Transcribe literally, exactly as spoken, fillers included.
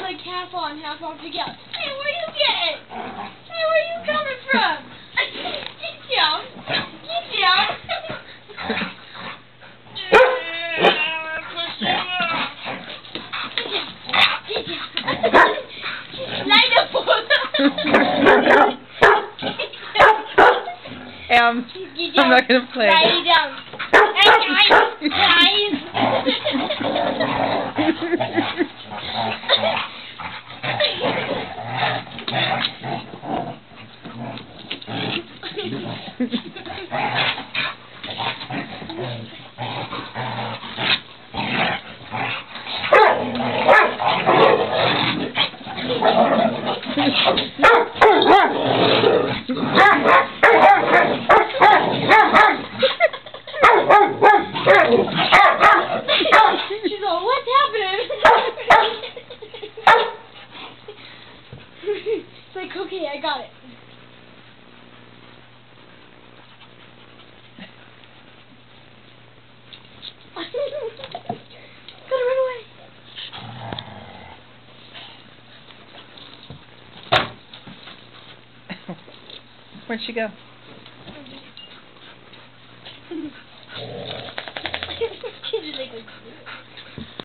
like half on, half off together. Hey, where you getting? Hey, where you coming from? Get down. Get down. Get down. Lie down. Um, I'm not gonna play. Lie down. Hey guys, guys. She's all, what's happening? It's like, okay, I got it. Gotta run away. Where'd she go? She's just like,